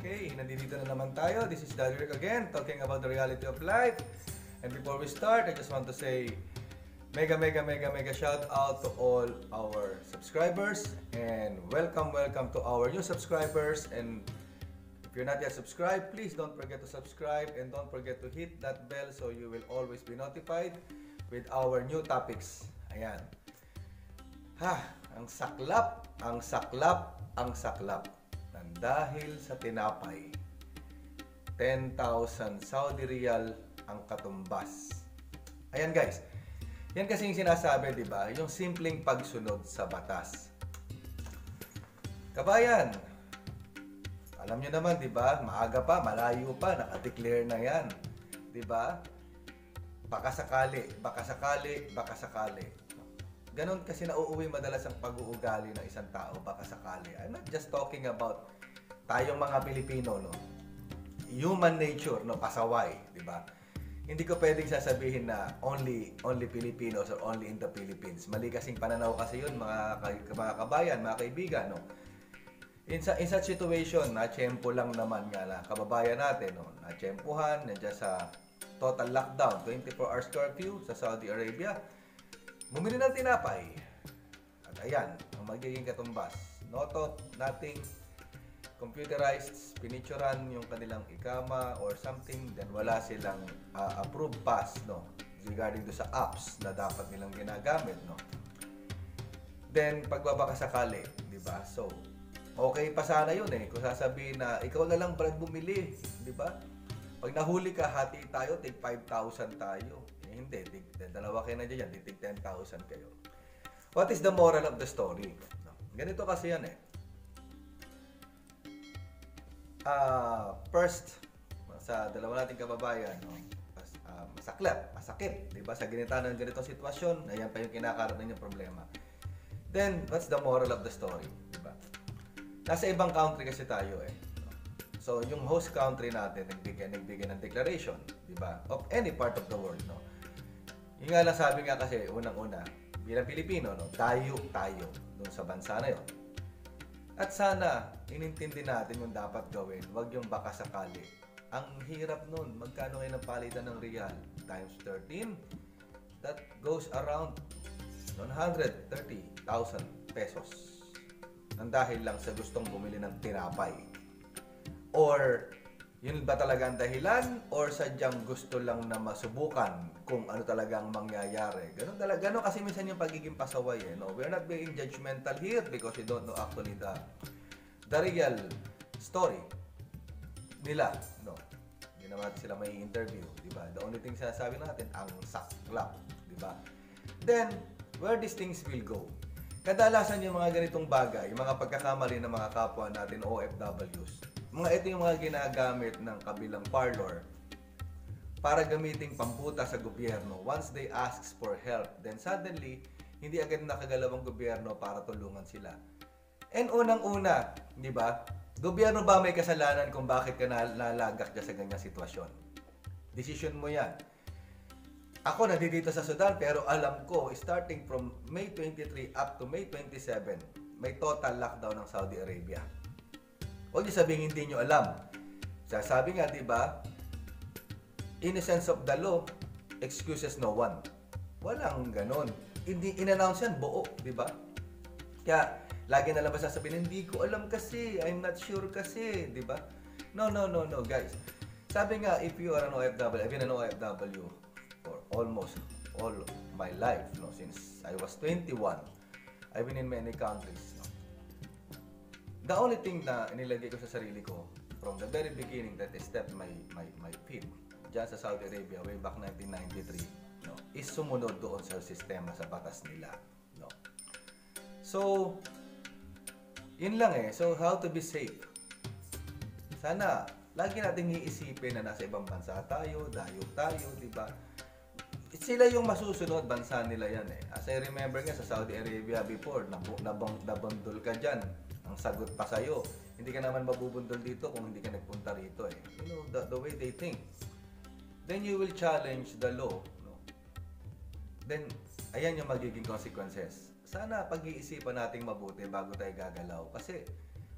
Okay, nandito na naman tayo. This is Daddy Rick again, talking about the reality of life. And before we start, I just want to say mega shout out to all our subscribers. And welcome to our new subscribers. And if you're not yet subscribed, please don't forget to subscribe. And don't forget to hit that bell so you will always be notified with our new topics. Ayan. Ang saklap. Dahil sa tinapay, 10,000 Saudi Riyal ang katumbas. Ayan guys, yan kasi yung sinasabi, di ba? Yung simpleng pagsunod sa batas. Kabayan, alam nyo naman, di ba? Maaga pa, malayo pa, nakadeclare na yan. Di ba? Baka sakali. Ganon kasi nauuwi madalas ang pag-uugali ng isang tao, baka sakali. I'm not just talking about tayong mga Pilipino, no? Human nature, no? Pasaway, di ba? Hindi ko pwedeng sasabihin na only Filipinos or only in the Philippines. Mali kasing pananaw kasi yun, mga kabayan, mga kaibigan, no? In such situation, na-tsempo lang naman nga na kababayan natin, no? Na-tsempuhan, nandiyan sa total lockdown, 24 hours curfew sa Saudi Arabia. Bumili ng tinapay. At ayan, ang magiging katumbas. Noto, nothing computerized, pinicturan yung kanilang ikama or something, then wala silang approved pass, no? Regarding do sa apps na dapat nilang ginagamit, no? Then, pagbabakasakali, di ba? So, okay pa sana yun eh. Kung sasabihin na, ikaw na lang Brad bumili, di ba? Pag nahuli ka, hati tayo, take 5,000 tayo. Hindi, dalawa kayo na dyan, tig 10,000 kayo. What is the moral of the story? No. Ganito kasi yan eh. First, sa dalawa nating kababayan, no, masakit, di ba? Sa ginita ng ganitong sitwasyon, ayan pa yung kinakaroon ninyong problema. Then, what's the moral of the story? Di ba? Nasa ibang country kasi tayo eh. So, yung host country natin, nagbigay ng declaration, di ba? Of any part of the world, no? Yung nga lang sabi nga kasi, unang-una, bilang Pilipino, no? Tayo dun sa bansa na yun. At sana, inintindi natin yung dapat gawin, wag yung baka sakali. Ang hirap nun, magkano ngayon ang palitan ng real? Times 13, that goes around 130,000 pesos. Nang dahil lang sa gustong bumili ng tinapay. Or, yun ba talaga ang dahilan? Or sadyang gusto lang na masubukan kung ano talagang mangyayari? Ganun talaga. Ganun kasi minsan yung pagiging pasaway eh. No? We're not being judgmental here because we don't know actually the real story nila. No? Hindi naman natin sila may interview. Diba? The only thing sinasabi natin, ang saklap. Diba? Then, where these things will go? Kadalasan yung mga ganitong bagay, yung mga pagkakamali ng mga kapwa natin OFWs, ito yung mga ginagamit ng kabilang parlor para gamiting pamputa sa gobyerno. Once they asks for help, then suddenly, hindi agad nakagalaw ang gobyerno para tulungan sila. And unang-una, di ba? Gobyerno ba may kasalanan kung bakit ka nalagak dyan sa ganyang sitwasyon? Decision mo yan. Ako nandito sa Sudan pero alam ko, starting from May 23 up to May 27, may total lockdown ng Saudi Arabia. Huwag niyo sabihin hindi niyo alam. Sabi nga, di ba? Innocence of the law excuses no one. Walang ganon. Hindi in-announce yan, buo, di ba? Kaya, lagi na lang ba sasabihin, hindi ko alam kasi, I'm not sure kasi, di ba? No, guys. Sabi nga, if you are an OFW, I've been an OFW for almost all my life, no? Since I was 21, I've been in many countries, no? The only thing na inilagay ko sa sarili ko from the very beginning that I stepped my feet dyan sa Saudi Arabia way back 1993, no, is sumunod doon sa sistema, sa batas nila, no. So, yun lang eh. So, how to be safe? Sana, lagi nating iisipin na nasa ibang bansa tayo, dayo tayo, di ba? Sila yung masusunod, bansa nila yan eh. As I remember nga sa Saudi Arabia before, nabundol ka dyan. Ang sagot pa sa'yo, hindi ka naman mabubundol dito kung hindi ka nagpunta rito eh. You know, the way they think. Then you will challenge the law. No? Then, ayan yung magiging consequences. Sana pag-iisipan nating mabuti bago tayo gagalaw. Kasi,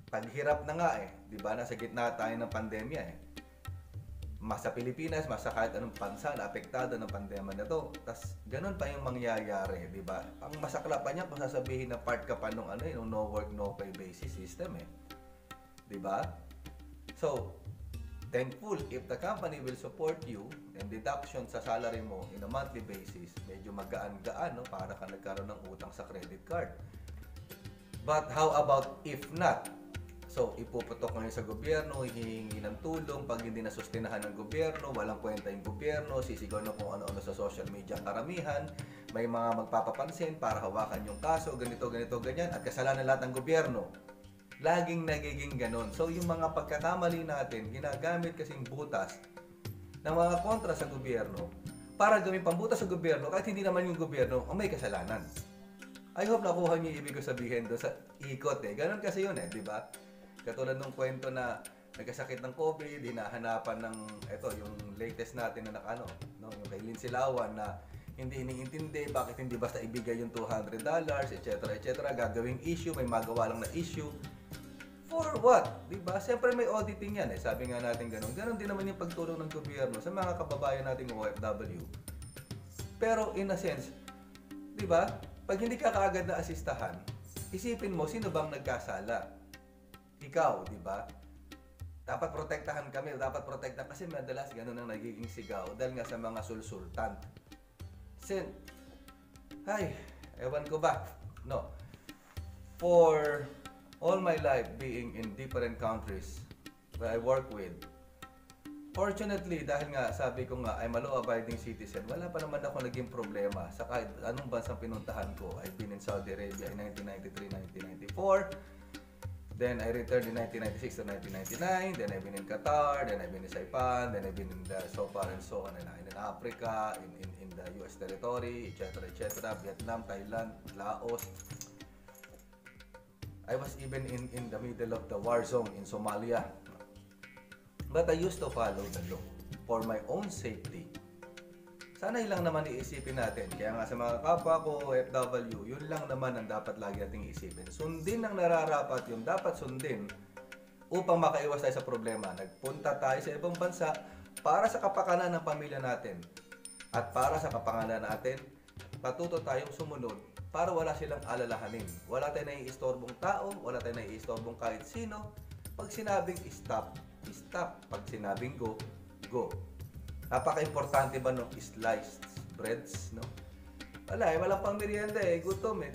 paghirap na nga eh, 'di ba? Nasa gitna tayo ng pandemya eh. Mas sa Pilipinas, mas sa kahit anong bansa na apektado ng pandemya na to. Tas ganun pa yung mangyayari, 'di ba? Ang masakla pa niya kung sasabihin na part ka pa nung ano, yung no work no pay basis system eh. 'Di ba? So, thankful if the company will support you and deduction sa salary mo in a monthly basis, medyo magaan-gaan no para ka nagkaroon ng utang sa credit card. But how about if not? So, ipuputok ngayon sa gobyerno, hihingi ng tulong, pag hindi nasustinahan ng gobyerno, walang kwenta yung gobyerno, sisigaw na kung ano-ano sa social media ang karamihan, may mga magpapapansin para hawakan yung kaso, ganito, ganyan, at kasalanan lahat ng gobyerno. Laging nagiging ganon. So, yung mga pagkakamali natin, ginagamit kasing butas ng mga kontra sa gobyerno para gawing pambutas sa gobyerno kahit hindi naman yung gobyerno ang may kasalanan. I hope nakuha niyo yung ibig ko sabihin doon sa ikot eh. Ganon kasi yun eh, di ba? Katulad ng kwento na nagkasakit ng COVID, hinahanapan ng yung latest natin na no, yung kay Lindsay Lawan na hindi iniintindi bakit hindi basta ibigay yung $200, etc. gagawing issue, may magawa lang na issue. For what? Diba? Siyempre may auditing yan eh. Sabi nga natin ganun. Ganon din naman yung pagtulong ng gobyerno sa mga kababayan nating OFW. Pero in a sense, diba? Pag hindi ka kaagad na asistahan, isipin mo sino bang nagkasala? Ikaw, di ba? Dapat protektahan kami, dapat protektahan kasi madalas ganun ang nagiging sigaw dahil nga sa mga sulsultan. Ewan ko ba? No. For all my life being in different countries that I work with, fortunately, dahil nga sabi ko nga I'm a law-abiding citizen, wala pa naman ako naging problema sa kahit anong bansang pinuntahan ko. I've been in Saudi Arabia in 1993, 1994. Then I returned in 1996 to 1999. Then I've been in Qatar. Then I've been in Saipan. Then I've been in so far and so on in Africa, in the US territory, etc. Vietnam, Thailand, Laos. I was even in the middle of the war zone in Somalia. But I used to follow the law for my own safety. Sana yun lang naman iisipin natin. Kaya nga sa mga kapwa ko, OFW, yun lang naman ang dapat lagi nating isipin. Sundin ang nararapat yung dapat sundin upang makaiwas tayo sa problema. Nagpunta tayo sa ibang bansa para sa kapakanan ng pamilya natin. At para sa kapakanan natin, patuto tayong sumunod para wala silang alalahanin. Wala tayong naiistorbong tao, wala tayong naiistorbong kahit sino. Pag sinabing stop, stop. Pag sinabing go, go. Napaka-importante ba nung sliced breads, no? Walang pang merienda eh, gutom eh.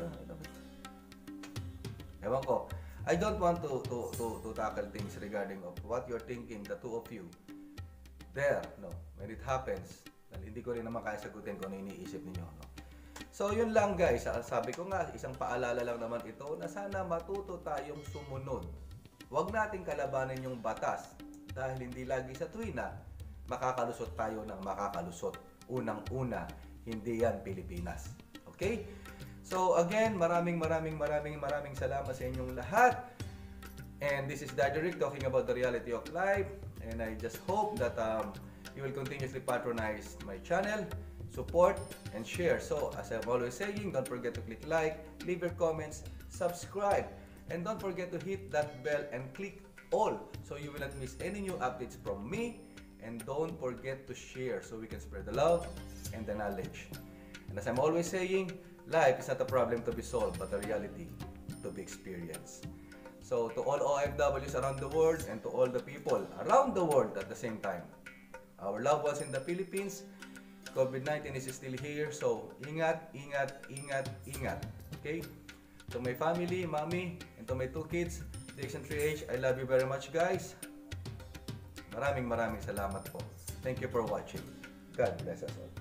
Ewan ko. I don't want to tackle things regarding of what you're thinking, the two of you. There, no? When it happens, hindi ko rin naman kaya sagutin kung ano iniisip ninyo, no? So, yun lang guys. Sabi ko nga, isang paalala lang naman ito na sana matuto tayong sumunod. Huwag nating kalabanin yung batas dahil hindi lagi sa tuwina makakalusot tayo ng makakalusot. Unang-una, hindi yan Pilipinas. Okay? So again, maraming salamat sa inyong lahat. And this is Daddy Rick talking about the reality of life. And I just hope that you will continuously patronize my channel, support, and share. So as I'm always saying, don't forget to click like, leave your comments, subscribe, and don't forget to hit that bell and click all so you will not miss any new updates from me. And don't forget to share so we can spread the love and the knowledge. And as I'm always saying, life is not a problem to be solved, but a reality to be experienced. So to all OFWs around the world and to all the people around the world at the same time, our loved ones in the Philippines, COVID-19 is still here. So ingat. Okay? To my family, mommy, and to my two kids, 6 and 3 age, I love you very much guys. Maraming salamat po. Thank you for watching. God bless us all.